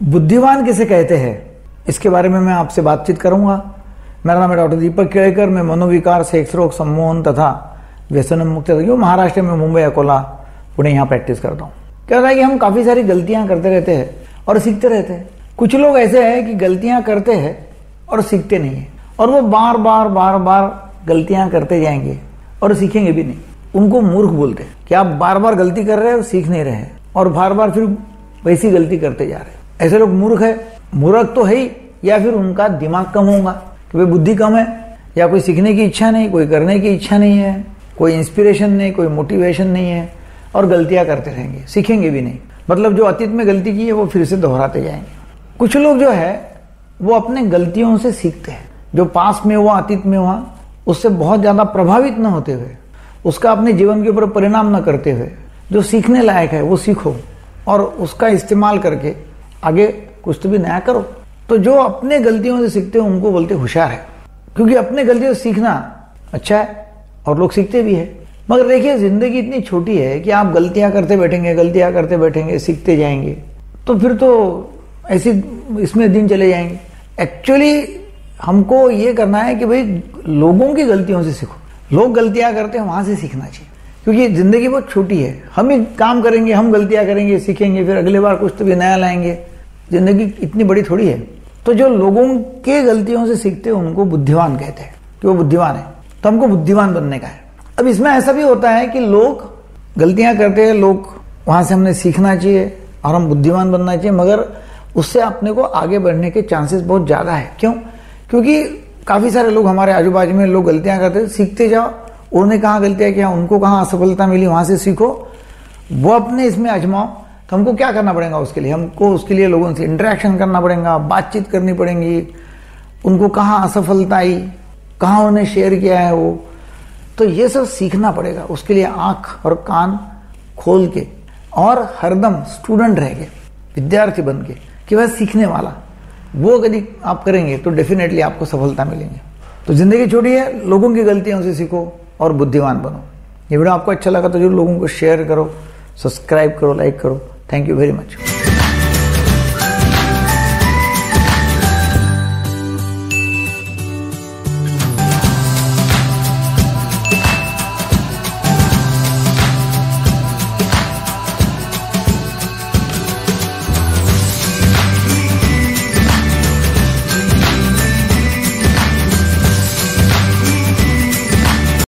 बुद्धिमान किसे कहते हैं, इसके बारे में मैं आपसे बातचीत करूंगा। मेरा नाम है डॉक्टर दीपक केळकर। मैं मनोविकार, सेक्स रोग, सम्मोहन तथा व्यसन मुक्त महाराष्ट्र में मुंबई, अकोला, पुणे यहाँ प्रैक्टिस करता हूँ। क्या होता है कि हम काफी सारी गलतियां करते रहते हैं और सीखते रहते हैं। कुछ लोग ऐसे हैं कि गलतियां करते हैं और सीखते नहीं है, और वो बार बार गलतियां करते जाएंगे और सीखेंगे भी नहीं। उनको मूर्ख बोलते हैं कि आप बार बार गलती कर रहे हैं और सीख नहीं रहे हैं, और बार बार फिर वैसी गलती करते जा रहे हैं। ऐसे लोग मूर्ख है। मूर्ख तो है ही, या फिर उनका दिमाग कम होगा कि भाई बुद्धि कम है, या कोई सीखने की इच्छा नहीं, कोई करने की इच्छा नहीं है, कोई इंस्पिरेशन नहीं, कोई मोटिवेशन नहीं है, और गलतियां करते रहेंगे, सीखेंगे भी नहीं। मतलब जो अतीत में गलती की है वो फिर से दोहराते जाएंगे। कुछ लोग जो है वो अपने गलतियों से सीखते हैं। जो पास में हुआ, अतीत में हुआ, उससे बहुत ज्यादा प्रभावित न होते हुए, उसका अपने जीवन के ऊपर परिणाम न करते हुए जो सीखने लायक है वो सीखो, और उसका इस्तेमाल करके आगे कुछ तो भी नया करो। तो जो अपने गलतियों से सीखते हैं उनको बोलते होशियार है, क्योंकि अपने गलतियों से सीखना अच्छा है और लोग सीखते भी है। मगर देखिए, जिंदगी इतनी छोटी है कि आप गलतियां करते बैठेंगे, सीखते जाएंगे, तो फिर तो ऐसे इसमें दिन चले जाएंगे। एक्चुअली हमको ये करना है कि भाई लोगों की गलतियों से सीखो। लोग गलतियां करते हैं, वहां से सीखना चाहिए, क्योंकि जिंदगी बहुत छोटी है। हम ही काम करेंगे, हम गलतियां करेंगे, सीखेंगे, फिर अगले बार कुछ तो भी नया लाएंगे। जिंदगी इतनी बड़ी थोड़ी है। तो जो लोगों के गलतियों से सीखते हैं उनको बुद्धिमान कहते हैं, कि वो बुद्धिमान है। तो हमको बुद्धिमान बनने का है। अब इसमें ऐसा भी होता है कि लोग गलतियां करते हैं, लोग वहां से हमने सीखना चाहिए और हम बुद्धिमान बनना चाहिए, मगर उससे अपने को आगे बढ़ने के चांसेस बहुत ज्यादा है। क्यों? क्योंकि काफी सारे लोग हमारे आजू बाजू में लोग गलतियां करते हैं, सीखते जाओ। उन्होंने कहाँ गलतियां किया, उनको कहाँ असफलता मिली, वहां से सीखो, वो अपने इसमें आजमाओ। तो हमको क्या करना पड़ेगा उसके लिए? हमको उसके लिए लोगों से इंटरेक्शन करना पड़ेगा, बातचीत करनी पड़ेगी। उनको कहाँ असफलता आई, कहाँ उन्हें शेयर किया है वो, तो ये सब सीखना पड़ेगा। उसके लिए आंख और कान खोल के और हरदम स्टूडेंट रह के, विद्यार्थी बन के, कि वह सीखने वाला, वो यदि आप करेंगे तो डेफिनेटली आपको सफलता मिलेंगे। तो जिंदगी छोटी है, लोगों की गलतियों से सीखो और बुद्धिमान बनो। ये वीडियो आपको अच्छा लगा तो जरूर लोगों को शेयर करो, सब्सक्राइब करो, लाइक करो। Thank you very much.